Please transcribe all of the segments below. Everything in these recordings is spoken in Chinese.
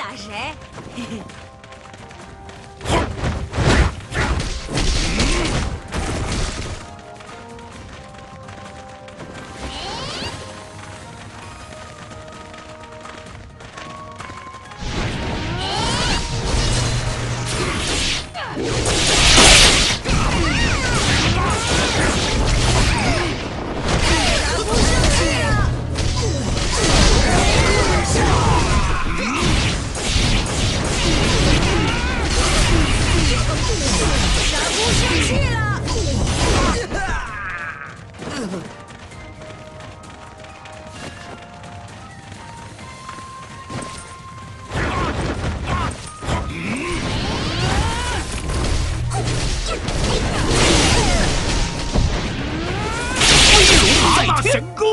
打谁？嘿嘿。 神功！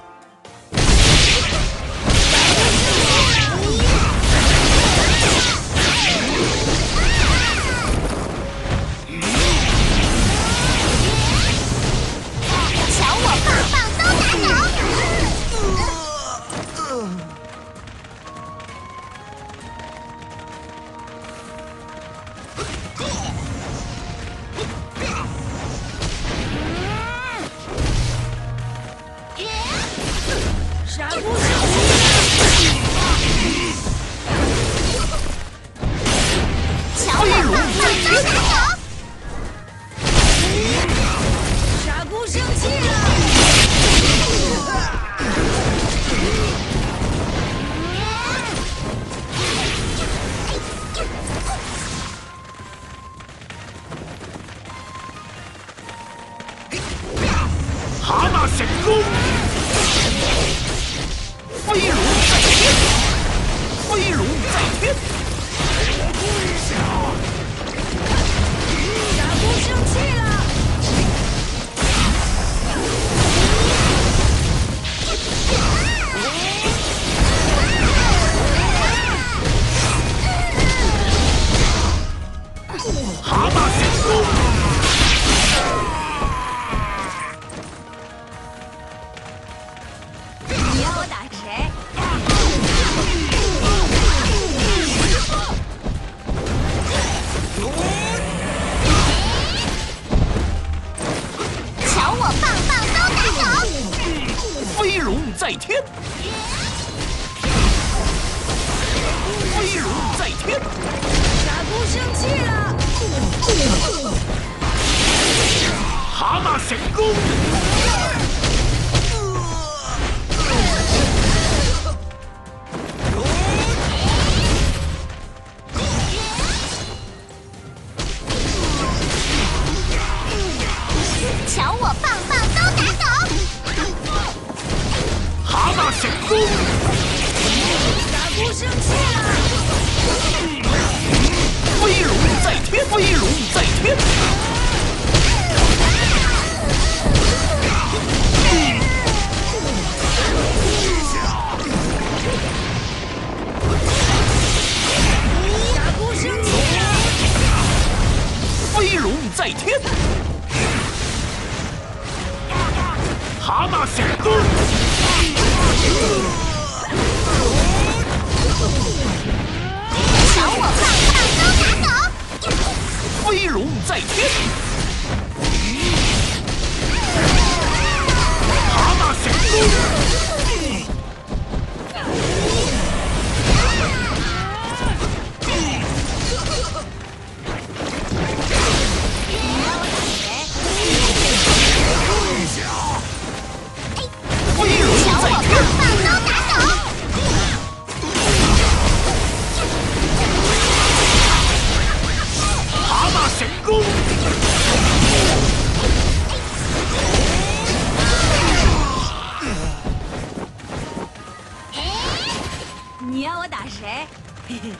瞧我棒棒都拿走！ 傻姑生瞧我棒棒都拿走！ 傻姑生气了！ 蛤蟆神功！飞龙在天，飞龙在天。 傻姑生气了！ 蛤蟆神功！ 你要我打谁？ 瞧我棒棒都拿走！ 飞龙在天，飞龙在天。 傻姑生气了！ 蛤蟆神功！ 瞧我棒棒都拿走！ 蛤蟆神功！ 傻姑生气了！ 飞龙在天，飞龙在天。 傻姑生气了！ 飞龙在天。蛤蟆神功！ 瞧我棒棒都拿走！ 飞龙在天。蛤蟆神功！飞龙瞧我在天。 棒棒都拿走！ 蛤蟆神功！ 你要我打谁？嘿嘿。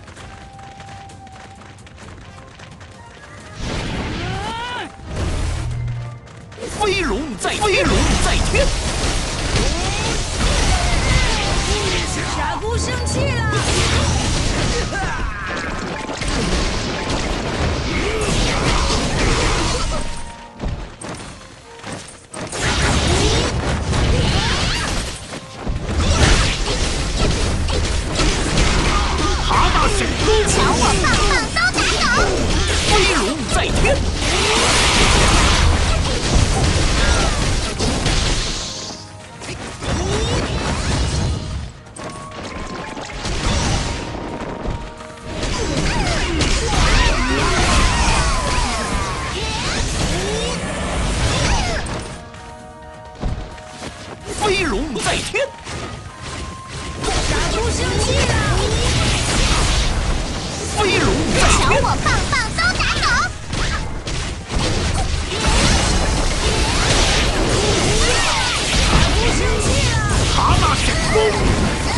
飞龙在天。 傻姑生气了！ 蛤在天， 傻不生气了。 飞龙在天， 瞧我棒棒都打倒！ 不生气了。 蛤蟆神功。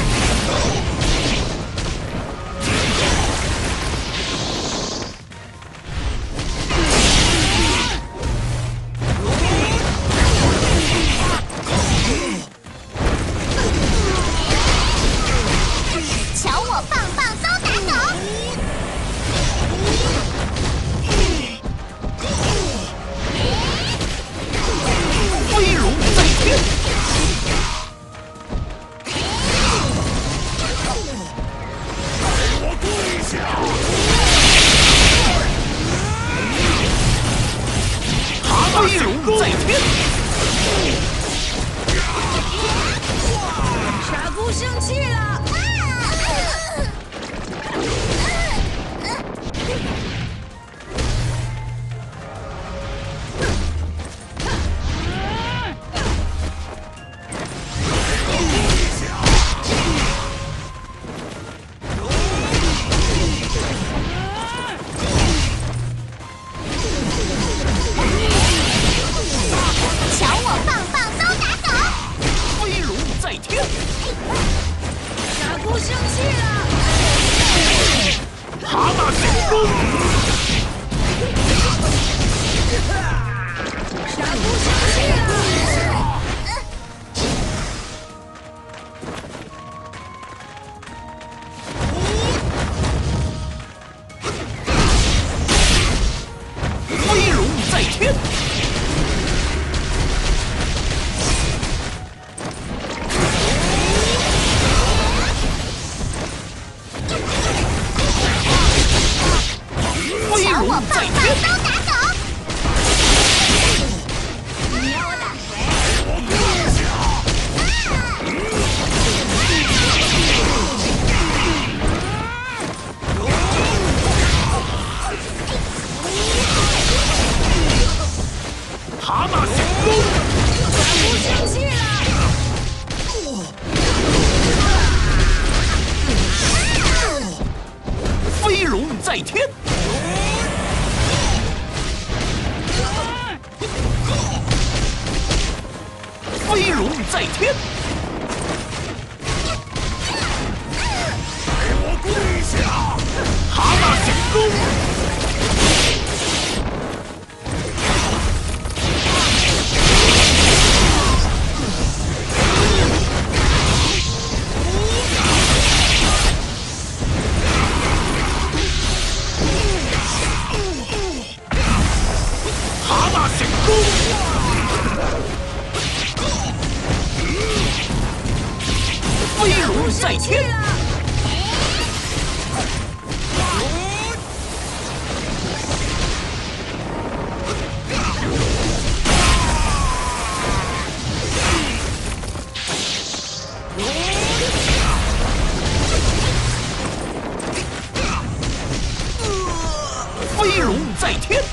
瞧我棒棒都打倒！ 飞龙在天，我跪下！蛤蟆神功在天， 傻不生气了。 瞧我棒棒都打倒！ 飞龙在天， 傻不生气了。 蛤蟆神功。 傻不生气了。 飞龙在天，飞龙瞧我在棒棒天， 都打倒！ 你要我打谁？ 蛤蟆神功。 不生气了。 飞龙在天，飞龙在天，给我跪下！蛤蟆神功。 蛤蟆神功，飞龙在天，飞龙在天。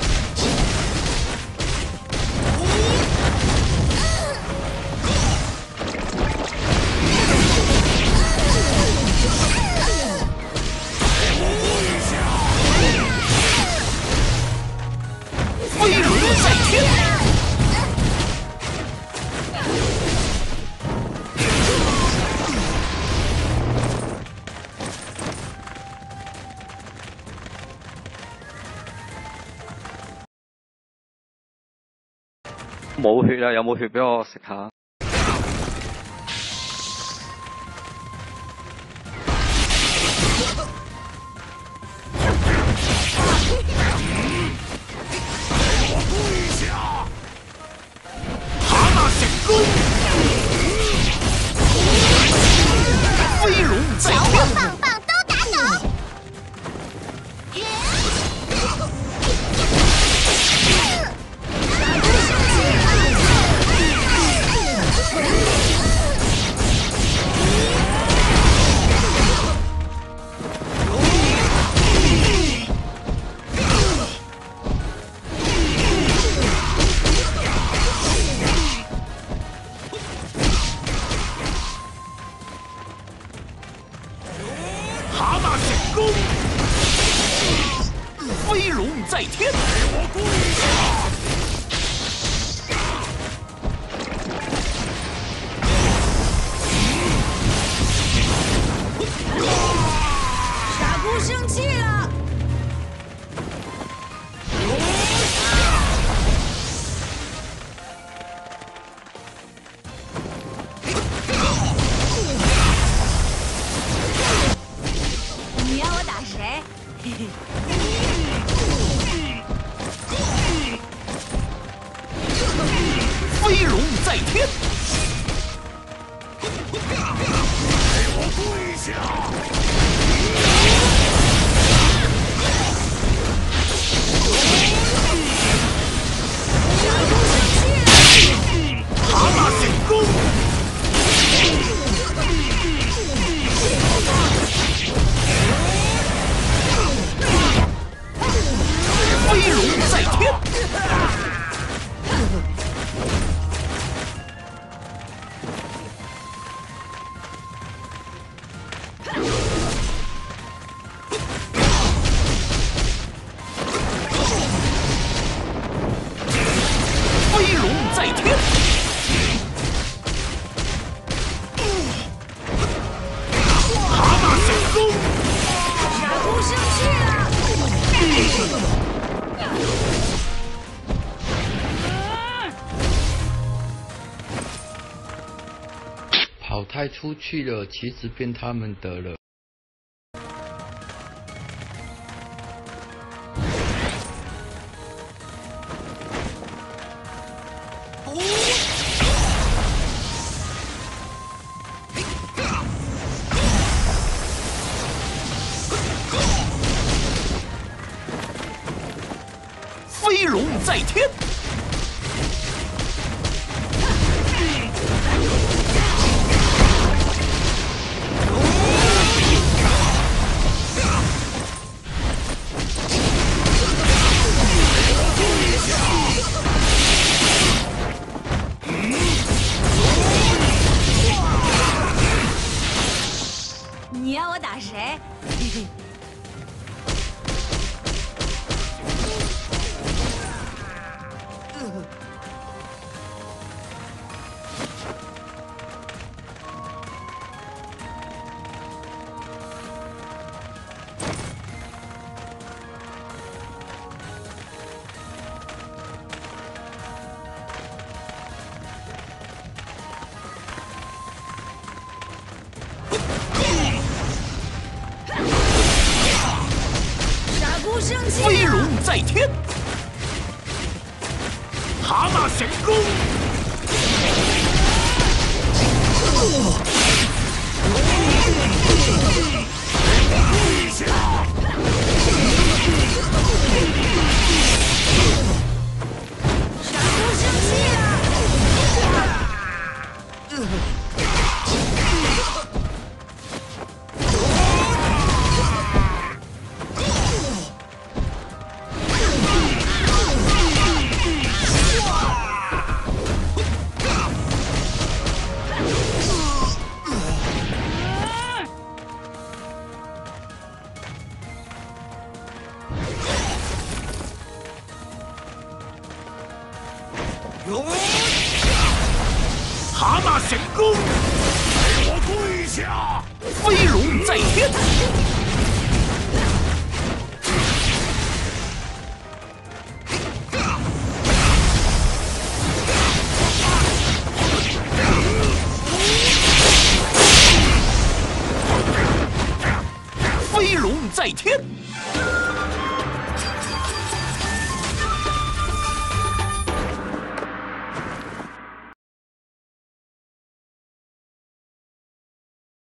飞龙在天， 冇血啊！有冇血俾我食下？ 蛤蟆神功，飞龙在瞧我天， 棒棒都打倒！ 飞龙在天， 我跪下！ 傻姑生气了。你要我打谁？嘿嘿。 飞龙在天， 我跪下！ 蛤蟆神功，飞龙在天。飞龙在天，蛤蟆神功， 傻姑生气了。 跑太出去了，其实变他们的了。 飞龙在天， 你要我打谁？嘿嘿。傻姑生气飞了。 龙在天，蛤蟆神功， 跪下！ 傻姑生气了。 蛤蟆神功， 我跪下！ 飞龙在天，飞龙在天。